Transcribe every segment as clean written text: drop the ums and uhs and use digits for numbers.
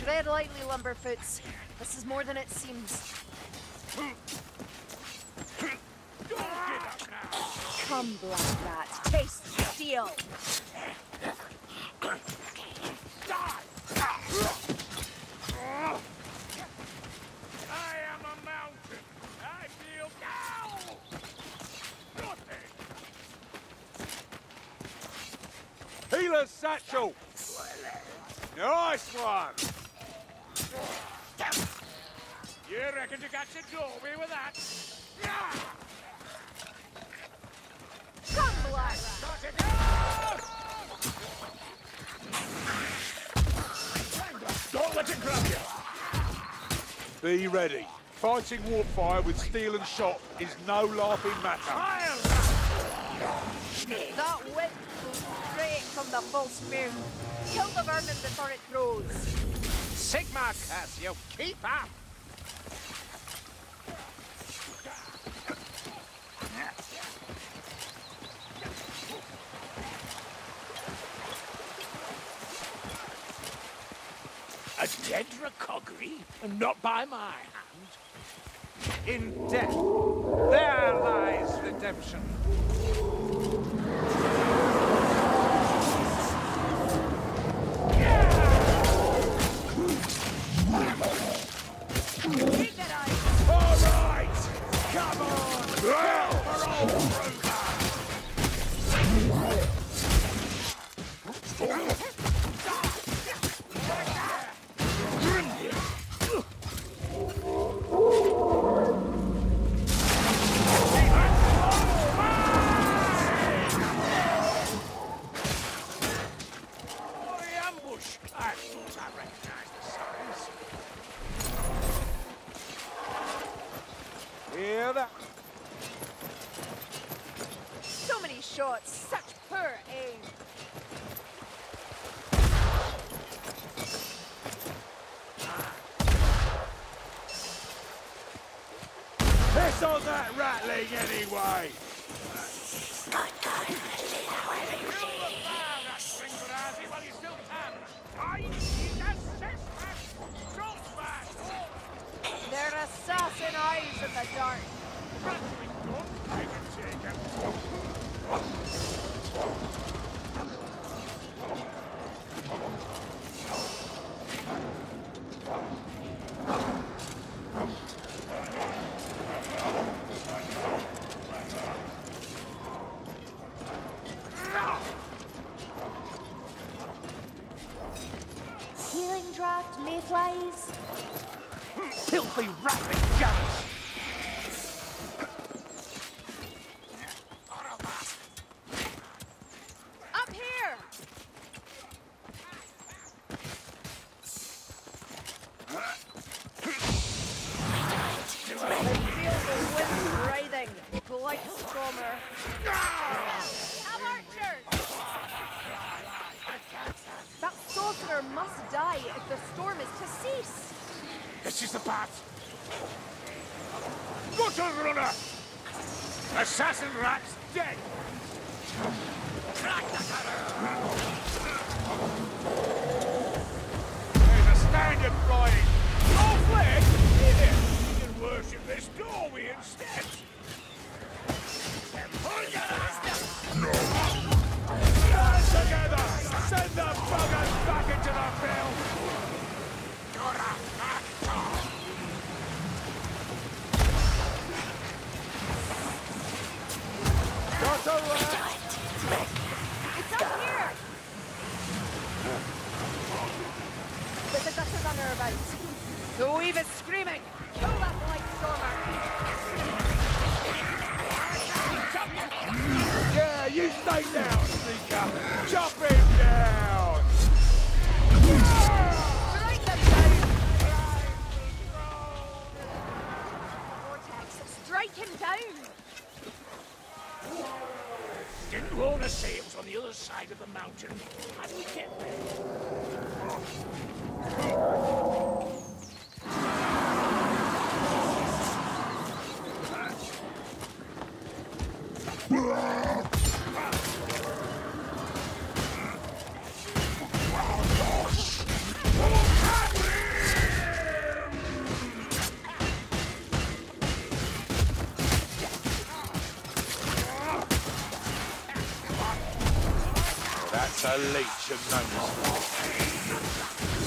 Tread lightly, Lumberfoots. This is more than it seems. Come, Black Rat. Taste steel. I am a mountain. I feel down. Healer's satchel. Nice one. You reckon you got your doorway with that? Come, Black Rat. Don't let it grab you. Be ready. Fighting Warpfire with steel and shot is no laughing matter. That wind blew straight from the false moon. Kill the vermin before it grows. Sigma curse you, keep up! A dead Rakogri, and not by my hand. In death, there lies redemption. Keep that eye. All right, come on, kill for old So many shots, such poor aim. Piss on that rattling anyway! They're assassin eyes in the dark. Healing draft, mayflies. Filthy rattling guns! Up here! I feel the wind writhing. Blight Stormer. Have archers! That sorcerer must die if the storm is to cease. This is the path! Gutter runner! Assassin rat's dead! There's a standard fighting! Oh, Fleck! Here! You can worship this doorway instead! No! Stand together! Send the buggers back into the field! Got a rat! It's up here! There's a gutter runner about. The weave is screaming! Kill that Blight Stormer! Yeah, you stay down, sneaker! Chop him down! Strike them down! Vortex, strike him down! Didn't Lorna say it was on the other side of the mountain? How do we get there? That's a leech of gnomes.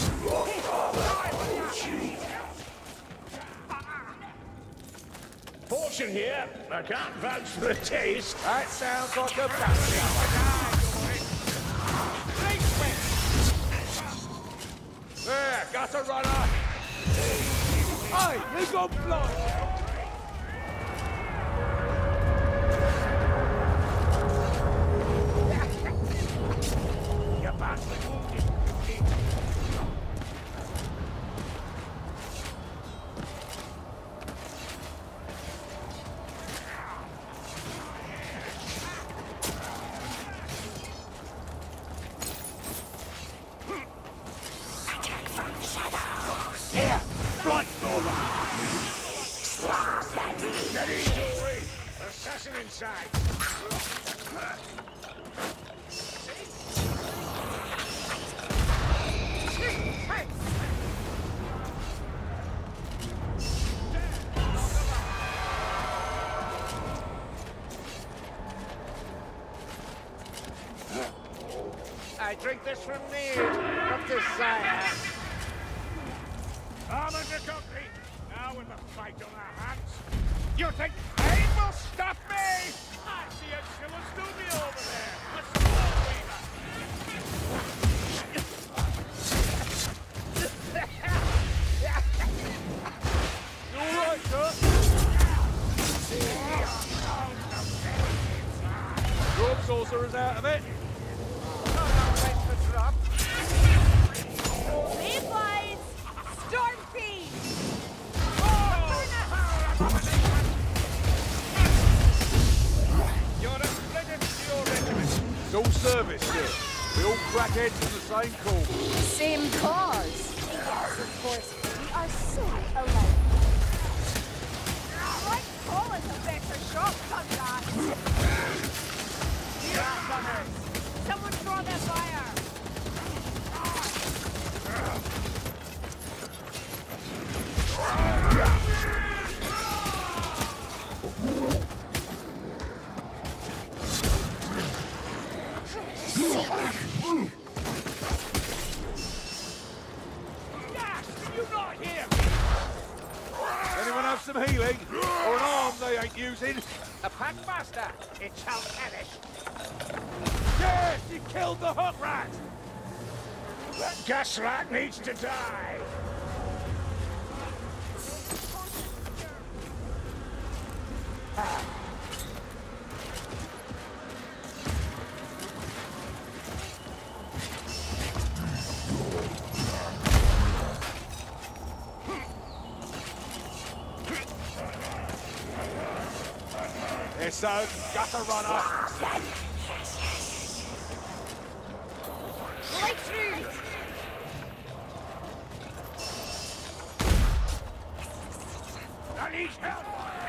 Fortune here. I can't vouch for the taste. That sounds like a bounty. There, got a runner. Hey, he got blind. You're badly wounded. Here, blind over. Steady, Joey. Assassin inside. I drink this from need, not desire. Armor to concrete. Now with the fight on our hands. You think pain will stop me? I see a Shilastumi over there. A sword weaver. You all right, sir? Your sorcerer's out of it. Mayflies! Storm Fiend! You're a credit to your regiment. It's all service here. We all crack heads in the same cause. Same cause. Yes, of course. We are so alike. Like Colin's a better shot, Conrad! Here, gunners! Someone draw their fire! Anyone have some healing? Or an arm they ain't using? A packmaster. It shall perish. Yes, he killed the hot rat! That gas rat needs to die. Yes, so, gutter runner. Break through! I need help.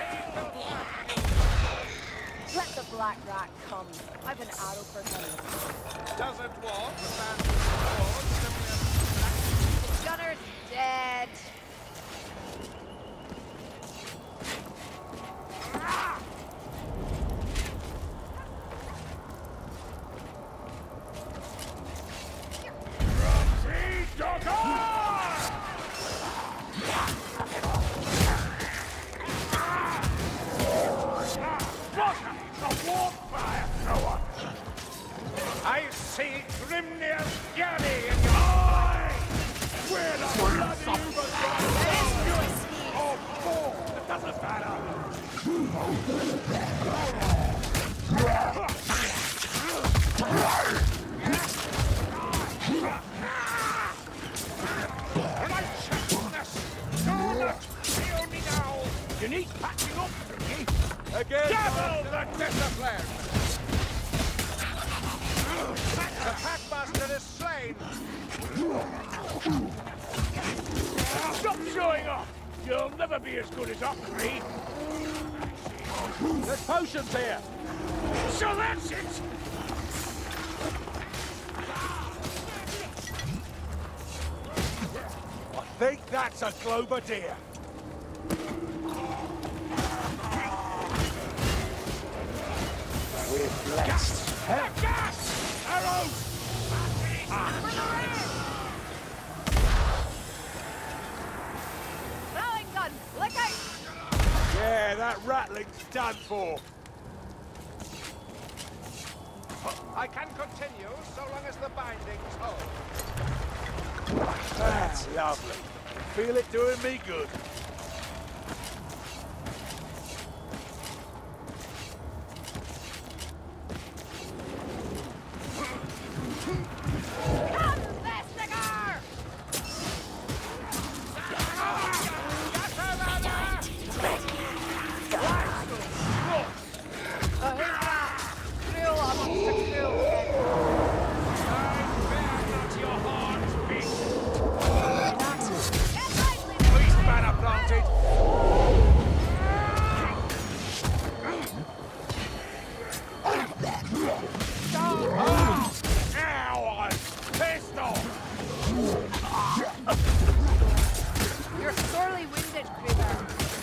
Let the black rat come. I've an arrow for him. Doesn't walk, Gunner's dead! I see Grimnir Gary in your eye! Where the bloody Oh, fool! It doesn't matter! You need patching up for me! again! Double the discipline! The Packmaster is slain! Stop showing off! You'll never be as good as Ockree! There's potions here! So that's it! I think that's a Globadeer. We're blessed. Gas! Arrows! that rattling's done for. I can continue so long as the bindings hold. That's lovely. Feel it doing me good. You're sorely wounded, Kruger.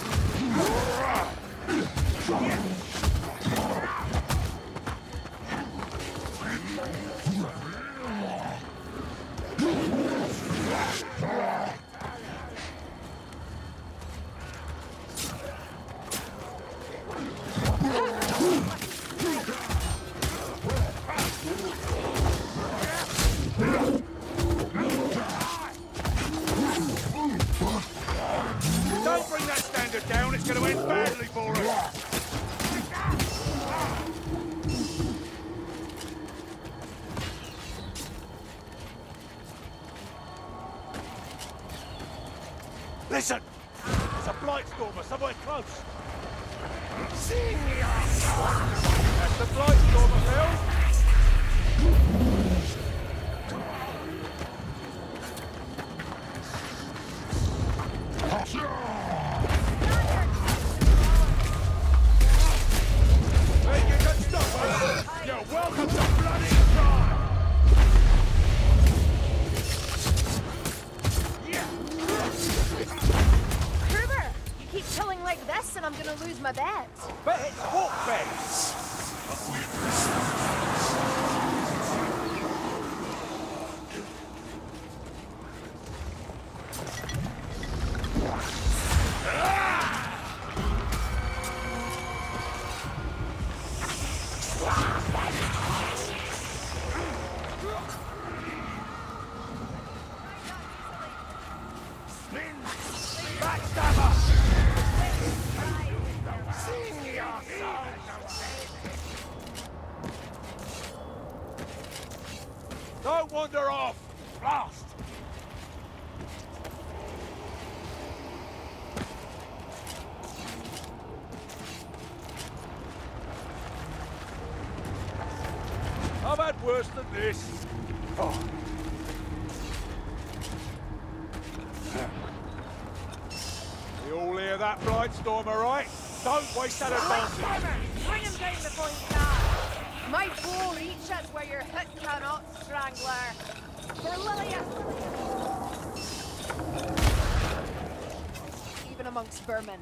Don't bring that standard down, it's going to end badly for us. Listen! There's a Blightstormer somewhere close. That's the Blightstormer, Phil. Hey, you got stuff, huh? You're welcome to bloody try! Kruger, you keep killing like this and I'm gonna lose my bet. Bet? What bet? Don't wander off! Blast! I've had worse than this. Oh. You all hear that, Blightstormer, right? Don't waste that advantage. Bring him down before he can. My bow reaches where your hit cannot, Strangler. For Lilius! Even amongst vermin.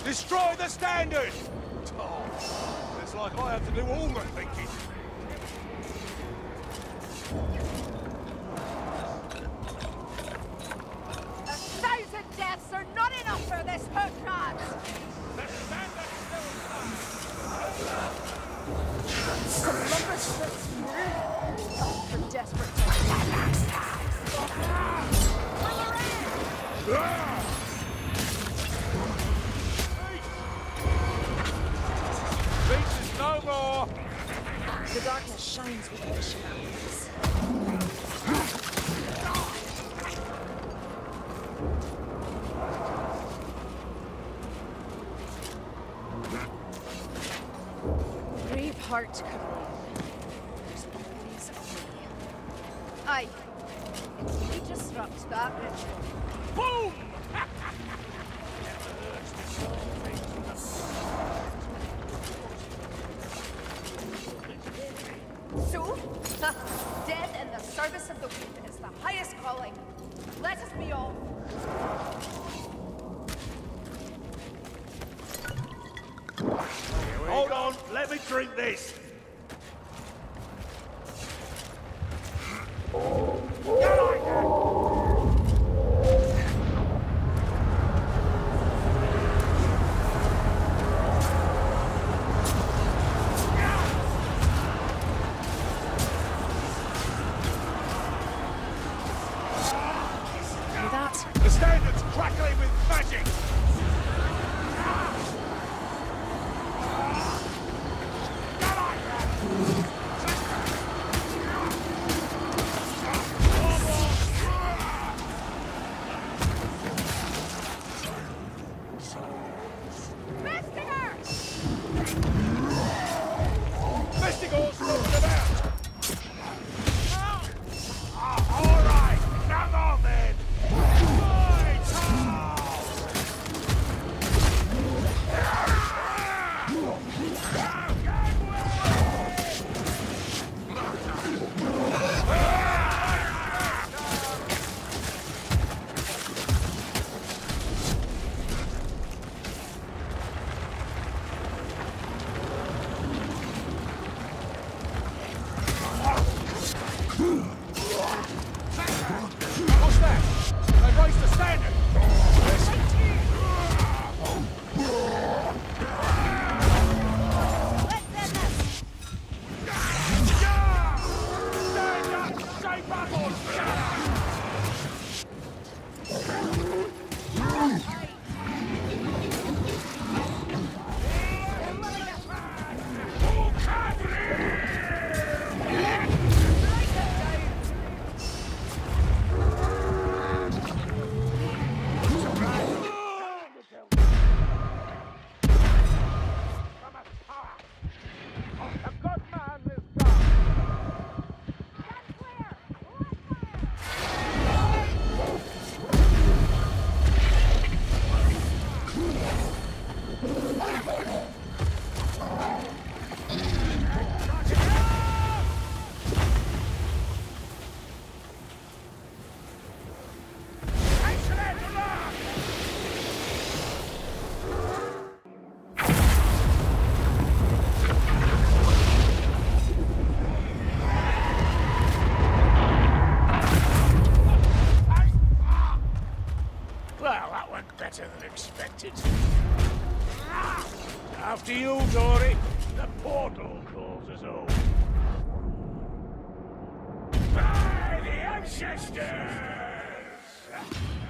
Destroy the standard! Oh, it's like I have to do all the thinking. A thousand deaths are not enough for this hook rat! The standard Some lumber strips here. For desperate times. Beach is no more! The darkness shines within the shadows. Brave heart, Caroline. There's always a way. Aye. We disrupt that ritual. Boom! So, death in the service of the weak is the highest calling. Let us be off. Hold on, let me drink this. Hear that? The standard's crackling with magic. Vestigor's moving about! All right, come on then! What's that? They raised the standard! Stand up! Shape up or shut up! A good man is gone! Well, that went better than expected. After you, Dory. The portal calls us all. By the ancestors!